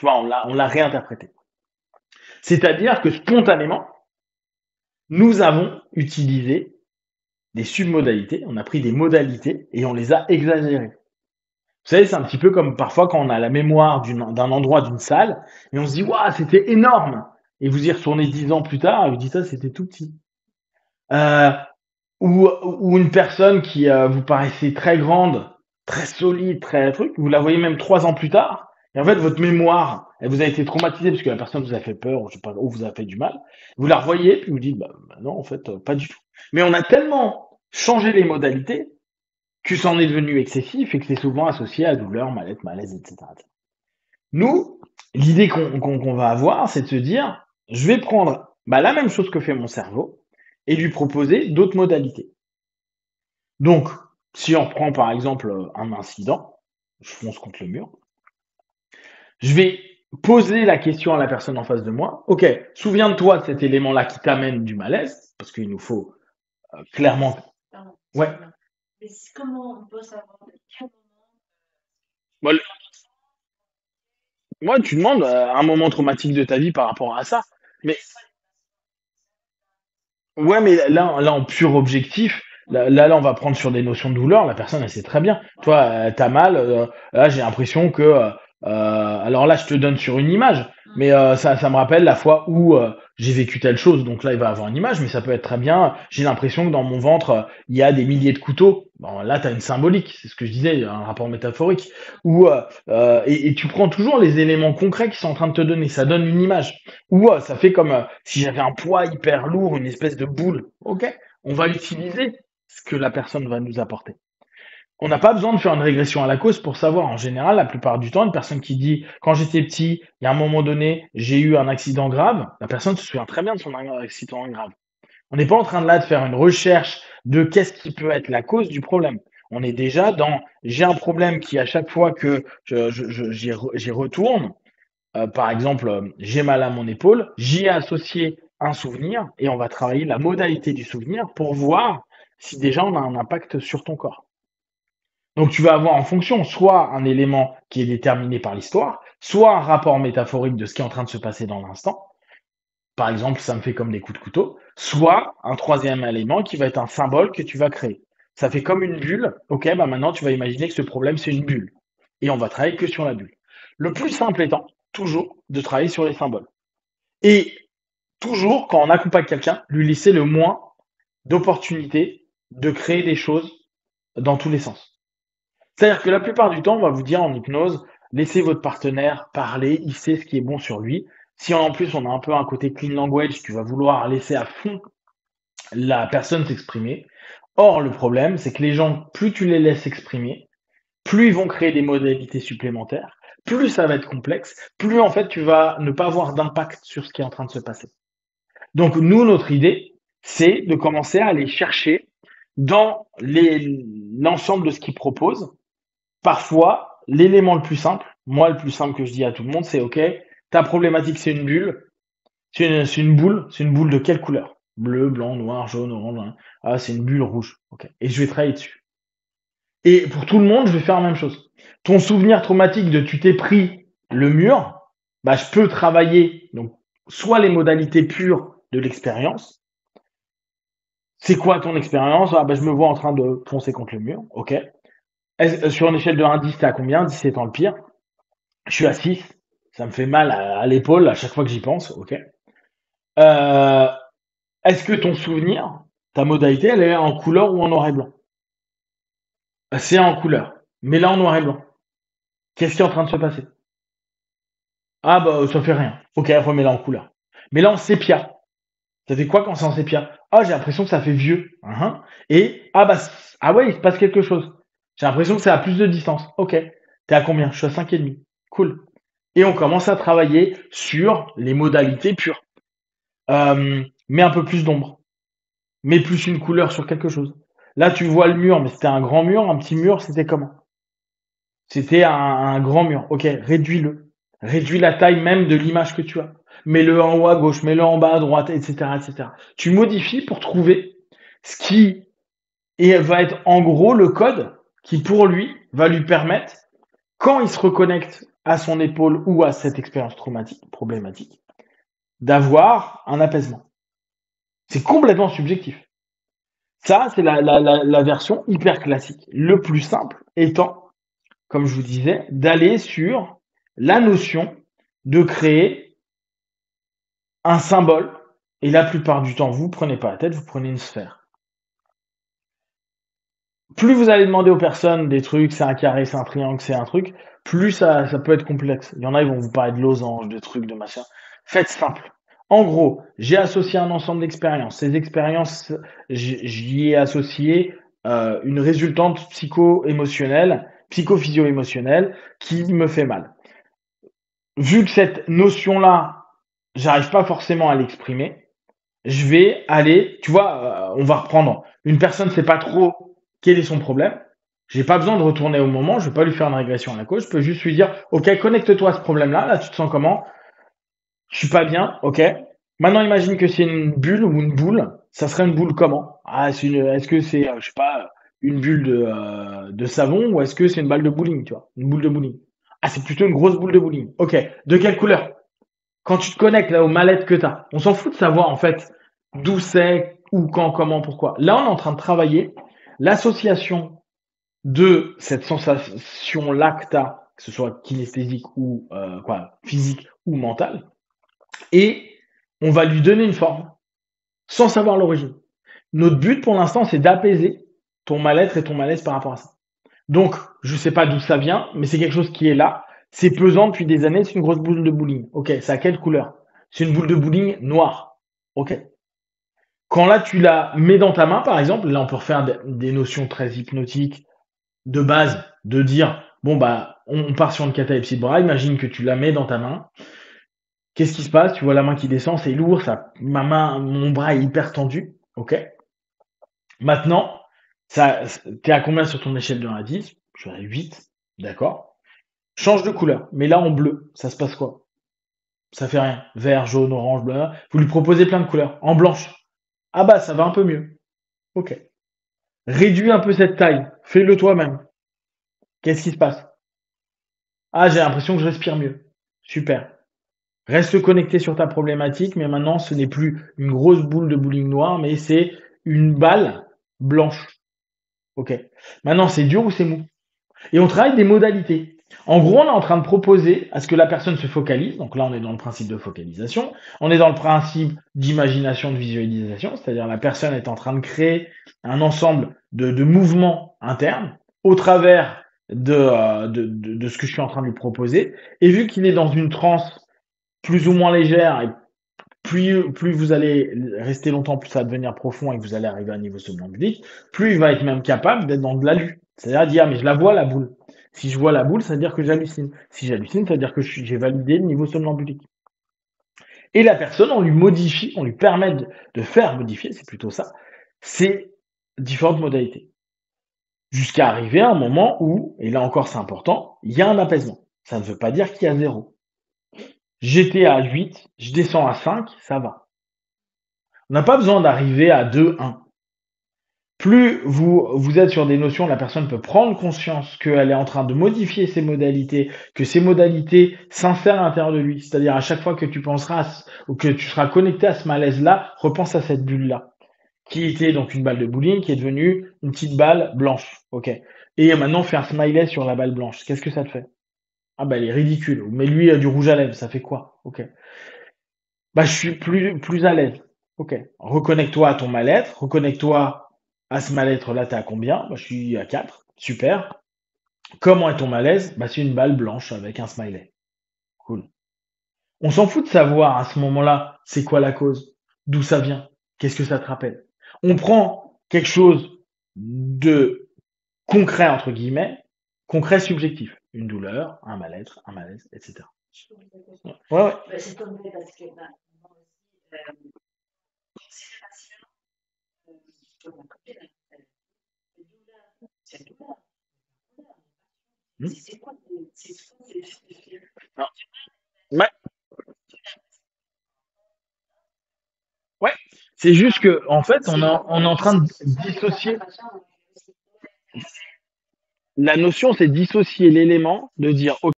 Tu vois, on l'a réinterprété. C'est-à-dire que spontanément, nous avons utilisé des submodalités, on a pris des modalités et on les a exagérées. Vous savez, c'est un petit peu comme parfois quand on a la mémoire d'un endroit, d'une salle, et on se dit, waouh, c'était énorme. Et vous y retournez 10 ans plus tard, et vous dites, ça, c'était tout petit. Euh, ou une personne qui vous paraissait très grande, très solide, très truc, vous la voyez même 3 ans plus tard, et en fait, votre mémoire, elle vous a été traumatisée parce que la personne vous a fait peur, ou je sais pas, ou vous a fait du mal. Vous la revoyez, puis vous dites, bah non, en fait, pas du tout. Mais on a tellement changé les modalités que ça en est devenu excessif et que c'est souvent associé à douleur, mal-être, malaise, etc. Nous, l'idée qu'on va avoir, c'est de se dire, je vais prendre la même chose que fait mon cerveau et lui proposer d'autres modalités. Donc, si on reprend par exemple un incident, je fonce contre le mur, je vais poser la question à la personne en face de moi. Ok, souviens-toi de cet élément-là qui t'amène du malaise, parce qu'il nous faut clairement. Pardon, Ouais. mais comment on peut savoir de quel Moi, tu demandes un moment traumatique de ta vie par rapport à ça. Mais ouais, mais là, en pur objectif, là, on va prendre sur des notions de douleur. La personne, elle sait très bien. Toi, t'as mal. Là, j'ai l'impression que. Alors là, je te donne sur une image, mais ça me rappelle la fois où j'ai vécu telle chose. Donc là, il va avoir une image, mais ça peut être très bien. J'ai l'impression que dans mon ventre, il y a des milliers de couteaux. Bon, là, t'as une symbolique. C'est ce que je disais, un rapport métaphorique. Ou et tu prends toujours les éléments concrets qui sont en train de te donner. Ça donne une image. Ou ça fait comme si j'avais un poids hyper lourd, une espèce de boule. Ok, on va utiliser ce que la personne va nous apporter. On n'a pas besoin de faire une régression à la cause pour savoir. En général, la plupart du temps, une personne qui dit quand j'étais petit, il y a un moment donné, j'ai eu un accident grave, la personne se souvient très bien de son accident grave. On n'est pas en train de là de faire une recherche de qu'est-ce qui peut être la cause du problème. On est déjà dans j'ai un problème qui à chaque fois que j'y retourne, par exemple, j'ai mal à mon épaule, j'y ai associé un souvenir et on va travailler la modalité du souvenir pour voir si déjà on a un impact sur ton corps. Donc tu vas avoir en fonction soit un élément qui est déterminé par l'histoire, soit un rapport métaphorique de ce qui est en train de se passer dans l'instant. Par exemple, ça me fait comme des coups de couteau, soit un troisième élément qui va être un symbole que tu vas créer. Ça fait comme une bulle. Ok, maintenant tu vas imaginer que ce problème c'est une bulle. Et on va travailler que sur la bulle. Le plus simple étant toujours de travailler sur les symboles. Et toujours, quand on accompagne quelqu'un, lui laisser le moins d'opportunités de créer des choses dans tous les sens. C'est-à-dire que la plupart du temps, on va vous dire en hypnose, laissez votre partenaire parler, il sait ce qui est bon sur lui. Si en plus on a un peu un côté clean language, tu vas vouloir laisser à fond la personne s'exprimer. Or, le problème, c'est que les gens, plus tu les laisses exprimer, plus ils vont créer des modalités supplémentaires, plus ça va être complexe, plus en fait tu vas ne pas avoir d'impact sur ce qui est en train de se passer. Donc nous, notre idée, c'est de commencer à aller chercher dans l'ensemble de ce qu'ils proposent. Parfois, l'élément le plus simple, moi le plus simple que je dis à tout le monde, c'est OK, ta problématique c'est une bulle, c'est une boule de quelle couleur? Bleu, blanc, noir, jaune, orange. Hein. Ah, c'est une bulle rouge. OK. Et je vais travailler dessus. Et pour tout le monde, je vais faire la même chose. Ton souvenir traumatique de tu t'es pris le mur, je peux travailler donc soit les modalités pures de l'expérience. C'est quoi ton expérience? Je me vois en train de foncer contre le mur. OK. Sur une échelle de 1 à 10, t'es à combien? 10 étant le pire. Je suis à 6. Ça me fait mal à l'épaule à chaque fois que j'y pense. OK. Euh, Est-ce que ton souvenir, ta modalité, elle est en couleur ou en noir et blanc? C'est en couleur. Mais là, en noir et blanc. Qu'est-ce qui est en train de se passer? Ah ça fait rien. Ok, remets-la en couleur. Mais là en sépia. Ça fait quoi quand c'est en sépia? Ah, j'ai l'impression que ça fait vieux. Et ah ouais, il se passe quelque chose. J'ai l'impression que c'est à plus de distance. Ok. T'es à combien? Je suis à 5,5. Cool. Et on commence à travailler sur les modalités pures. Mets un peu plus d'ombre. Mets plus une couleur sur quelque chose. Là, tu vois le mur, mais c'était un grand mur, un petit mur, c'était comment? C'était un grand mur. Ok, réduis-le. Réduis la taille même de l'image que tu as. Mets-le en haut à gauche, mets-le en bas à droite, etc., etc. Tu modifies pour trouver ce qui va être en gros le code qui pour lui va lui permettre, quand il se reconnecte à son épaule ou à cette expérience traumatique, problématique, d'avoir un apaisement. C'est complètement subjectif. Ça, c'est la version hyper classique. Le plus simple étant, comme je vous disais, d'aller sur la notion de créer un symbole. Et la plupart du temps, vous prenez pas la tête, vous prenez une sphère. Plus vous allez demander aux personnes des trucs, c'est un carré, c'est un triangle, c'est un truc, plus ça peut être complexe. Il y en a, ils vont vous parler de losange, de trucs, de machin. Faites simple. En gros, j'ai associé un ensemble d'expériences. Ces expériences, j'y ai associé une résultante psycho-émotionnelle, psychophysio-émotionnelle qui me fait mal. Vu que cette notion-là, j'arrive pas forcément à l'exprimer, je vais aller, tu vois, on va reprendre. Une personne ne sait pas trop quel est son problème. J'ai pas besoin de retourner au moment, je vais pas lui faire une régression à la cause, je peux juste lui dire, ok, connecte-toi à ce problème-là, là tu te sens comment? Je suis pas bien, ok. Maintenant imagine que c'est une bulle ou une boule, ça serait une boule comment? Ah, est-ce que c'est, je sais pas, une bulle de savon ou est-ce que c'est une balle de bowling, tu vois? Une boule de bowling. Ah, c'est plutôt une grosse boule de bowling. Ok. De quelle couleur? Quand tu te connectes là au mal-être que tu as, on s'en fout de savoir en fait d'où c'est, où, quand, comment, pourquoi. Là, on est en train de travailler l'association de cette sensation-là que tu as, que ce soit kinesthésique ou physique ou mentale, et on va lui donner une forme sans savoir l'origine. Notre but pour l'instant, c'est d'apaiser ton mal-être et ton malaise par rapport à ça. Donc, je sais pas d'où ça vient, mais c'est quelque chose qui est là. C'est pesant depuis des années, c'est une grosse boule de bowling. Ok, c'est à quelle couleur? C'est une boule de bowling noire. Ok. Quand là, tu la mets dans ta main, par exemple, là, on peut refaire des notions très hypnotiques de base, de dire, bon, bah, on part sur une catalepsie de bras, imagine que tu la mets dans ta main. Qu'est-ce qui se passe? Tu vois la main qui descend, c'est lourd, ça, ma main, mon bras est hyper tendu. Ok. Maintenant, ça, t'es à combien sur ton échelle de 1 à 10? Je suis à 8. D'accord. Change de couleur, mais là en bleu, ça se passe quoi? Ça fait rien. Vert, jaune, orange, bleu. Vous lui proposez plein de couleurs. En blanche. Ah bah ça va un peu mieux. Ok. Réduis un peu cette taille. Fais-le toi-même. Qu'est-ce qui se passe? Ah, j'ai l'impression que je respire mieux. Super. Reste connecté sur ta problématique, mais maintenant ce n'est plus une grosse boule de bowling noire, mais c'est une balle blanche. Ok. Maintenant c'est dur ou c'est mou? Et on travaille des modalités. En gros, on est en train de proposer à ce que la personne se focalise. Donc là, on est dans le principe de focalisation. On est dans le principe d'imagination, de visualisation. C'est-à-dire la personne est en train de créer un ensemble de mouvements internes au travers de ce que je suis en train de lui proposer. Et vu qu'il est dans une transe plus ou moins légère, et plus vous allez rester longtemps, plus ça va devenir profond et que vous allez arriver à un niveau somnambulique, plus il va être même capable d'être dans de l'alu. C'est-à-dire dire, mais je la vois la boule. Si je vois la boule, ça veut dire que j'hallucine. Si j'hallucine, ça veut dire que j'ai validé le niveau somnambulique. Et la personne, on lui modifie, on lui permet de faire modifier, c'est plutôt ça, ces différentes modalités. Jusqu'à arriver à un moment où, et là encore c'est important, il y a un apaisement. Ça ne veut pas dire qu'il y a 0. J'étais à 8, je descends à 5, ça va. On n'a pas besoin d'arriver à 2, 1. Plus vous êtes sur des notions, la personne peut prendre conscience qu'elle est en train de modifier ses modalités, que ces modalités s'insèrent à l'intérieur de lui. C'est-à-dire à chaque fois que tu penseras ou que tu seras connecté à ce malaise-là, repense à cette bulle-là, qui était donc une balle de bowling, qui est devenue une petite balle blanche. Ok. Et maintenant, faire smiley sur la balle blanche. Qu'est-ce que ça te fait? Ah bah elle est ridicule. Mais lui du rouge à lèvres, ça fait quoi? Ok. Bah je suis plus à l'aise. Ok. Reconnecte-toi à ton mal-être, reconnecte-toi à ce mal-être-là, t'es à combien? Bah, je suis à 4. Super. Comment est ton malaise? Bah, c'est une balle blanche avec un smiley. Cool. On s'en fout de savoir à ce moment-là, c'est quoi la cause? D'où ça vient? Qu'est-ce que ça te rappelle? On prend quelque chose de concret, entre guillemets, concret subjectif. Une douleur, un mal-être, un malaise, etc. Je pose la question. Ouais, ouais. Bah, c'est tombé parce que bah, moi aussi, c'est facile. Je peux m'accorder la douleur. C'est la douleur. C'est quoi? Non. Ouais. Ouais. C'est juste que, en fait, on est en train de dissocier. La notion, c'est dissocier l'élément, de dire,